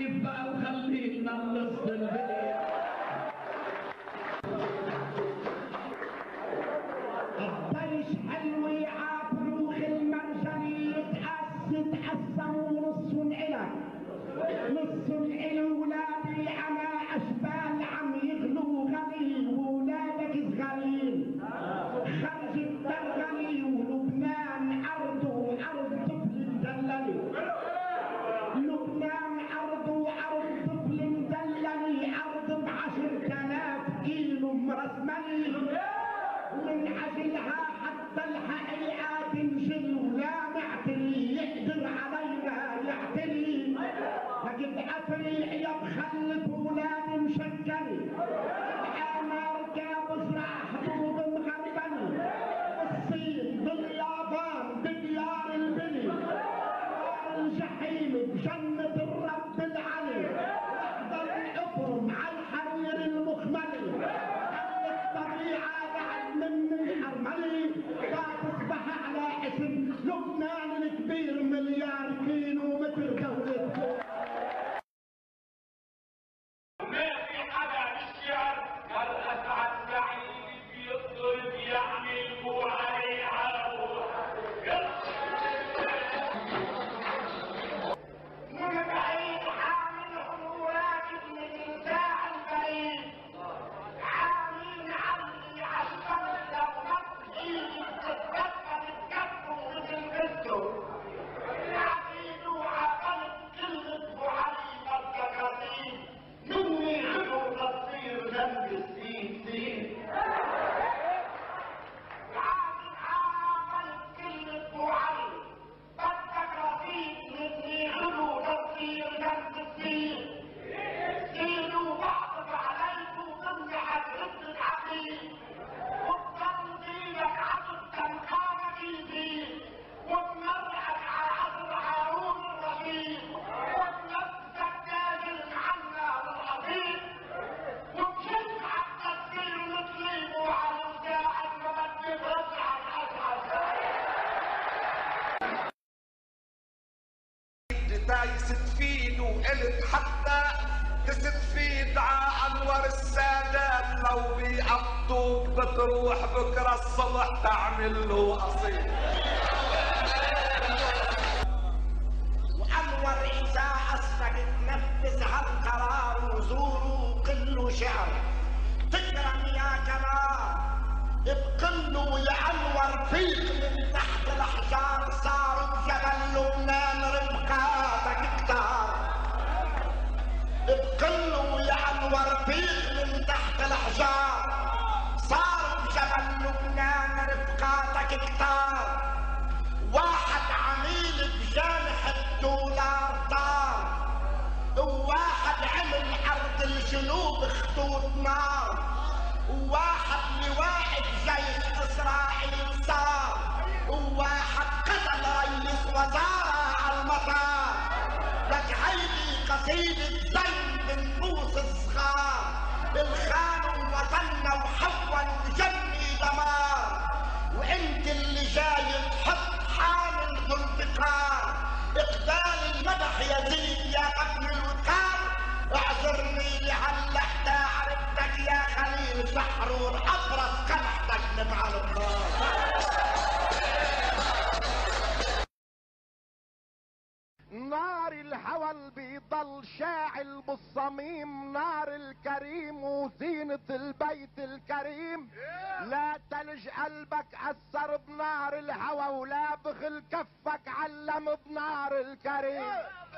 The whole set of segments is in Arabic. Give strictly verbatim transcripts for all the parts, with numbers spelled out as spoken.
وقف بقى وخلينا نخلص البيت. الضيش حلو يعافروخ المرجلي يتحس يتحسن ونص إلك نص إلى ولادي أنا أشبال عم يغلو غليل وولادك صغارين خرج الدرغلي ولبنان أرضه أرض طفل مدللي لبنان أرضه أرض طفل مدللي أرض بعشر آلاف كيلو مرسملي من أجلها حتى الحقيقة تنجل ولا معتلي يقدر علينا يعتلي لقد أفريح يا مخلف ولاد مشكلي أمريكا بزرع حبوب مغربلي الصين باليابان بديار البلي نار الجحيم بجنة الرب العلي وحدة الأفرم على الحرير المخملي الطبيعة بعد من الحرملي تصبح على اسم لبنان الكبير مليار كيلو متر دولة. ما في حدا بالشعر قال اسعد سعيد بيضرب يعمل مو عليها من بعيد حامل حمولات ابن الانساع البعيد حامل علي عالشمس لو مط ايدي بتتكفى بتكفوا مثل بنته عبيد وعقلت كلمة ابو علي مكة مني عنه تصير جنب السين سين عابد عقلت كلمة ابو علي بدك رصيد مني عنه تصير جنب السين سين وبعطف عليك وضمي حدرت الحبيب وبضل دينك عطف تنقامك الدين وبمرحك على عصر هارون الرشيد وبنفسك تاج المعنى والحبيب وبشد حتى تصير مثلي وعلى وساعد ما بدي برجع الاسعد دايس تفيد وقلت حتى تستفيد ع انور السادات لو بيقطوك بتروح بكره الصبح تعمل له قصيد وانور اذا اسرق تنفذ هالقرار وزوره كله شعر تكرم يا كرار بقله يا انور فيك من تحت الاحجار صاروا بجبل لبنان رفقاتك كتار بقله يا انور فيك من تحت الاحجار صاروا بجبل لبنان رفقاتك كتار واحد عميل بجانح الدولار طار وواحد عمل ارض الجنوب خطوط نار وواحد لواحد جيش اسرائيل صار وواحد قتل رئيس وزارة على المطار لك هيدي قصيدة زين بنفوس الصغار الخان وطننا وحول وجني دمار وانت اللي جاي تحط حامل ذوالفقار اقبال المدح يزيد يا ابن الوقار اعذرني لعل حتى عرفتك يا خليل سحرور ابرز قمحتك مع النار. نار الهوى بيضل شاعل بالصميم نار الكريم وزينة البيت الكريم لا تلج قلبك أثر بنار الهوى ولا بخل كفك علم بنار الكريم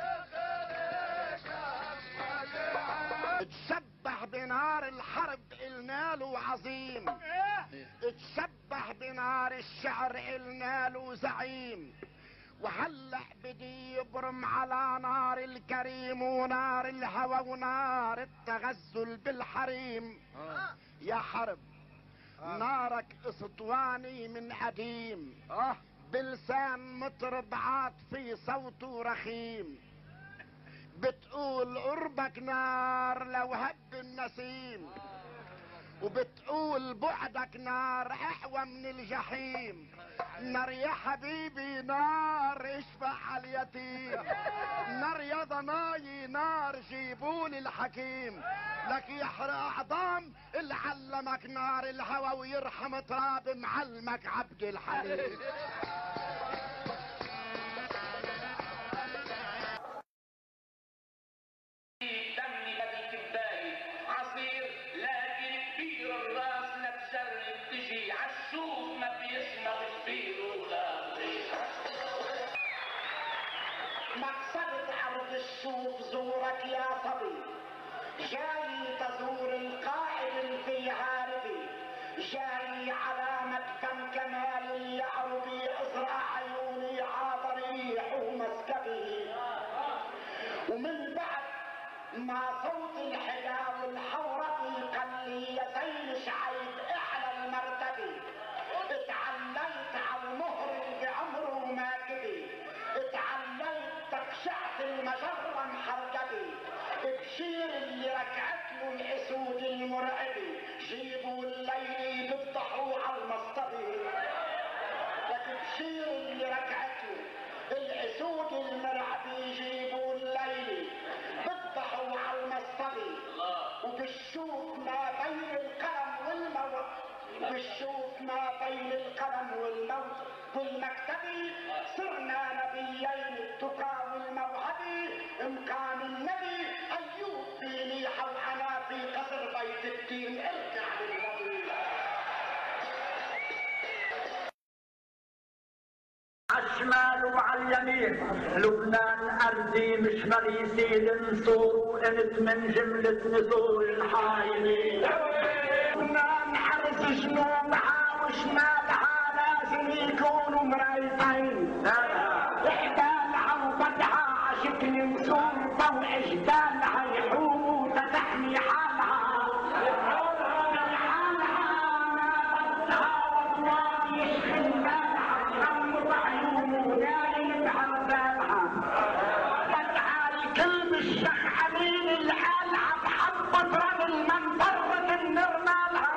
تشبه بنار الحرب إلنا له عظيم تشبه بنار الشعر إلنا له زعيم وهلأ بدي يبرم على نار الكريم ونار الهوى ونار التغزل بالحريم يا حرب نارك اسطواني من قديم بلسان مطرب عاطفي صوته رخيم بتقول قربك نار لو هب النسيم وبتقول بعدك نار احوى من الجحيم. نار يا حبيبي نار اشفع على اليتيم. نار يا ضناي نار جيبولي الحكيم. لك يحرق عظام اللي علمك نار الهوى ويرحم تراب معلمك عبد الحليم. مقصد عرض الشوف زورك يا صبي، جاي تزور القائد في عارضي، جاي على مدفن كمال اليعربي، ازرع عيوني عاطريح ومسكبي. ومن بعد ما صوت الحدا والحوربي قال لي يا زين شعيب اعلى المرتبه، اتعليت على المهر بعمره ما كبي، اتعليت تقشعت المجرة محرقبي، بشير اللي ركعت له الاسود المرعبي، جيبوا الليلي بفضحوا على المصطبي. لك بشير اللي ركعت له الاسود المرعبي، جيبوا الليلي بفضحوا على المصطبي. وبالشوف ما بين القلم والموت، بالشوف ما بين القلم والموت والمكتبي، صرنا نبيين التقى والموهبي. مقام النبي ايوب في ليحه وحنا في قصر بيت الدين، ارجع للنبي. عالشمال وعاليمين لبنان ارضي مش مريسي لنصور، وانت من جملة نزول الحايلين. لبنان حرس جنوبها وشمالها لازم يكونوا مريتين، احدالها وبدها عشكل نسور ضوء جدالها يحوموا تتحمي حالها. بحالها ما بدها وطوال يشغل بالها، تغمض عيونه نايم بعربالها. بدها الكلب الشيخ امين القلعه بحبة رمل من ضربة النرمالها.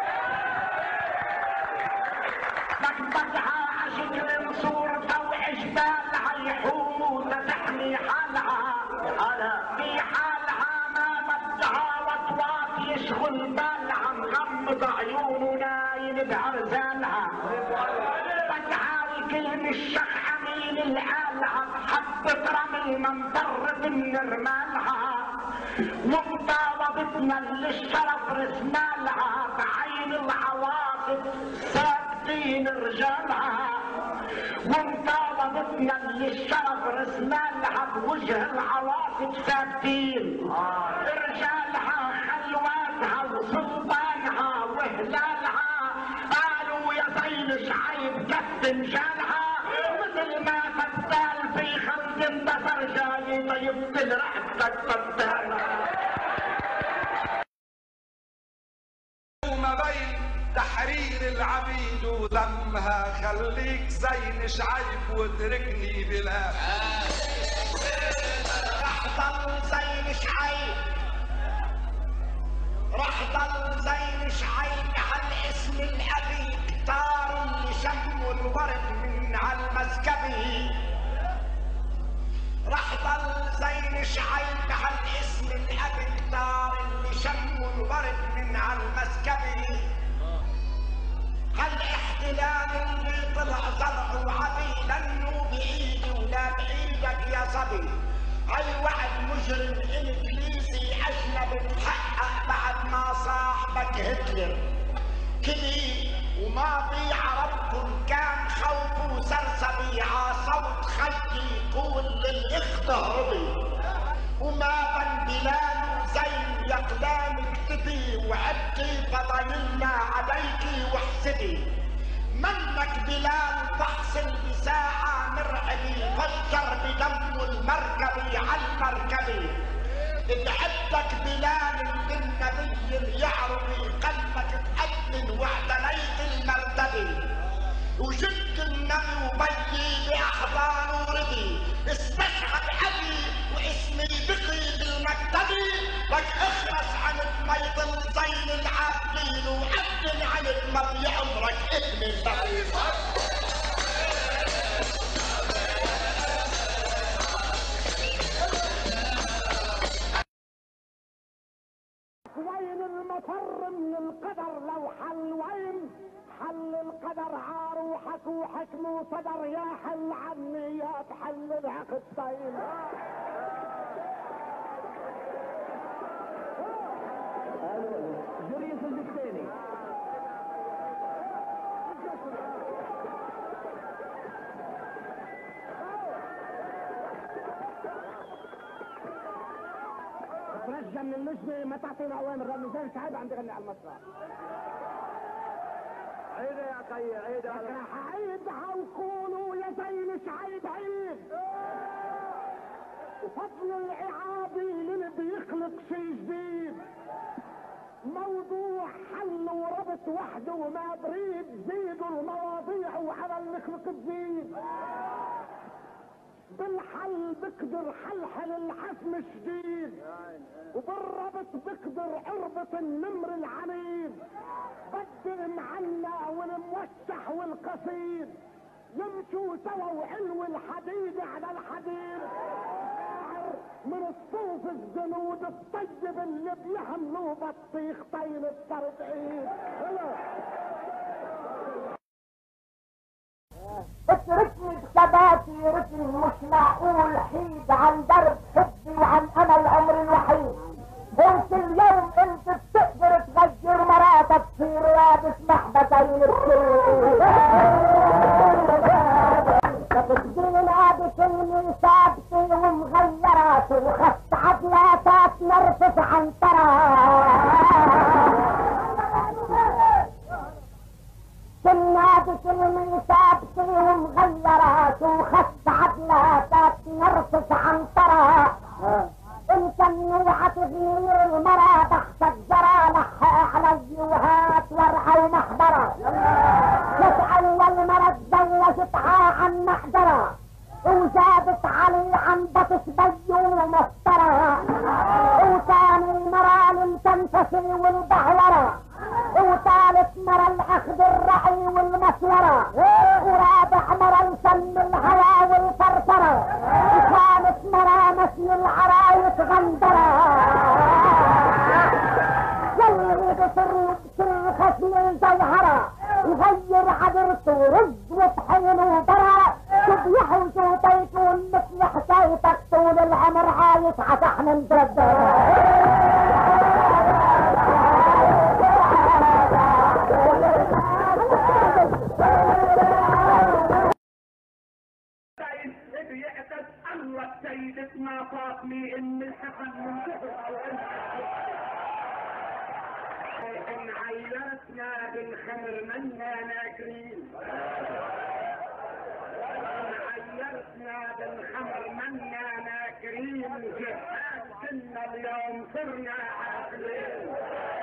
لك بدها عشق نصور ضوء جبالها يحوموا تتحمي حالها. في حالها ما بدها وطواط يشغل بالها، مغمض عيونه نايم بعرزالها. بدها الكلب الشيخ امين القلعه بحبة رمل من ضربة النرمالها. ومطاوبتنا للشرف رسمالها، بعين العواصف ثابتين رجالها. ومطاوبتنا للشرف رسمالها، بوجه العواصف ثابتين رجالها. خلواتها وسلطانها وهلالها، قالوا يا زين شعيب كف جالها. مثل ما فتال في خلد انتصر جاي طيب رحتك فتالها. وما بين تحرير العبيد ودمها، خليك زين شعيب واتركني بلا. رح ضل زين شعيب، رح ضل زين شعيب على اسم الابي، كتار اللي شموا الورد من عالمسكبي. رح ضل زين شعيب على اسم الابي، كتار اللي شموا الورد من عالمسكبي. هالاحتلال اللي طلع زرع وعبي، لانه بايدي ولا بايدك يا صبي. اي واحد مجرم انجليزي اجنبي تحقق بعد ما صاحبك هتلر كلي. وما في عربكم كان خوف وسرسبي، عصوت خيي يقول للاخت هربي. وما بن بلال زين يقدام اكتبي، وعدتي فضلنا عليكي واحسدي. منك بلال فحصل بساعة مرعبي، فجر بدم المركبي عالمركبي. بعدك بلال بالنبي اليعربي، قلبك تأذن واعتليت المرتبي. وجدت النبي وبيي بأحضان وردي، استشهد أبي واسمي بقي بالمكتبي. لك اخلص عن ما يضل زين العابدين، مضي عمرك اكمل تغيير. وين المفر من القدر لو حل وين حل القدر عروحك وحكم وصدر يا حل عني يا بحل العقدتين. جريس البستاني ترجع من اللجنة ما تعطينا اوامر لانه زين سعيد عم بغني على المسرح. عيد يا اخي عيد راح عيدها وقولوا يا زين سعيد عيد. وفضل العابي اللي بيخلق شي جديد موضوع حل وربط وحده وما بريد زيدوا المواضيع وعلى النخلق تزيد. بالحل بقدر حلحل الحسم شديد وبالربط بقدر اربط النمر العنيد. بدي المعنى والموشح والقصيد يمشوا سوا وحلو الحديد على الحديد. من الصوف الجنود الطيب اللي بيحملوا بطيخ طين التربعين. اتركني بثباتي ركن مش معقول حيد عن درب حبي وعن امل عمري الوحيد. انت اليوم انت بتقدر تغير مراتك تصير لابس محبتين بسوق. بتدين لابس اللي ثابتة ومغيرات وخست عدلاتات نرفس عنترات. كنا بكلمة ثابتة ومغيرات وخست عدلاتات نرفس عنترات. انت النوعة تغيير المرا بحثك جرى لحق على الجوهات ورعة ومحضرة. تسأل والمرا تزوجتها عن محضرة وزادت علي عن بطش بي ومسطرة. وثاني مرا للتنفسي والبهورة وثالث مرا الاخذ الرعي والمسورة. ورابع مرا يسمي الهوى والفرفرة. وخامس مرا مسي العرايس غندرة. يلي بسر بسر خشم جوهرة يغير عذرته رز وطحين وبرا. تبيح وجوطيكون مثل حكايتك طول العمر عايش عشان مدردرة. بيعتد الله سيدتنا فاطمة ان الحسن من شهر ان عيرتنا بالخمر منا ناكرين. ان عيرتنا بالخمر منا ناكرين جهاد كنا اليوم صرنا عاقلين.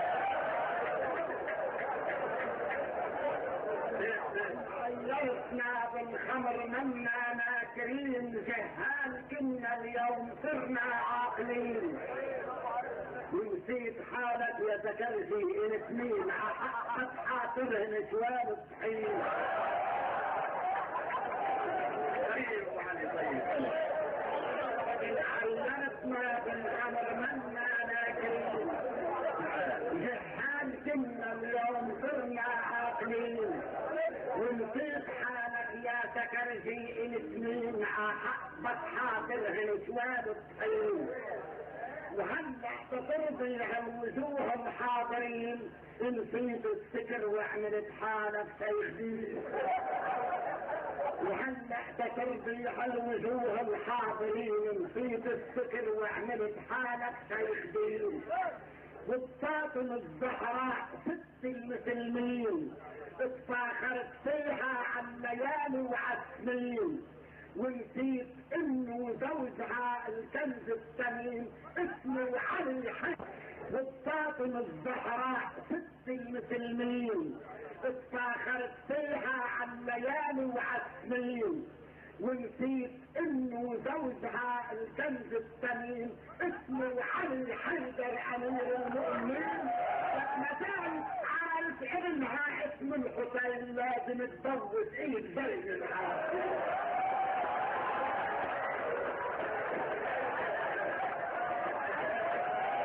عيرتنا بالخمر منا ناكرين جهال كنا اليوم صرنا عاقلين. ونسيت حالك يا زكرتي انت مين حقك حاطرها نسوان الطحين. عيرتنا بالخمر منا ناكرين جهال كنا اليوم صرنا عاقلين. ونسيت حالك يا سكرجي انت مين حقك حاطرها نسوان الطحين. وهلا ترضي عن وجوه الحاضرين نسيت السكر وعملت حالك شيخين. وهلا ترضي عن وجوه الحاضرين نسيت السكر وعملت حالك شيخين. والساطن الزهراء ست المسلمين اتفاخرت فيها عن ليالي وعسنين. ونسيت انه زوجها الكنز الثمين اسمه علي حسن. والساطن الزهراء ست المسلمين اتفاخرت فيها عن ليالي وعسنين. ونسيت انه زوجها الكنز الثمين اسمه علي حيدر امير المؤمنين. مكان على ابن معاه اسم الحسين لازم تفوت ايد بين العالم.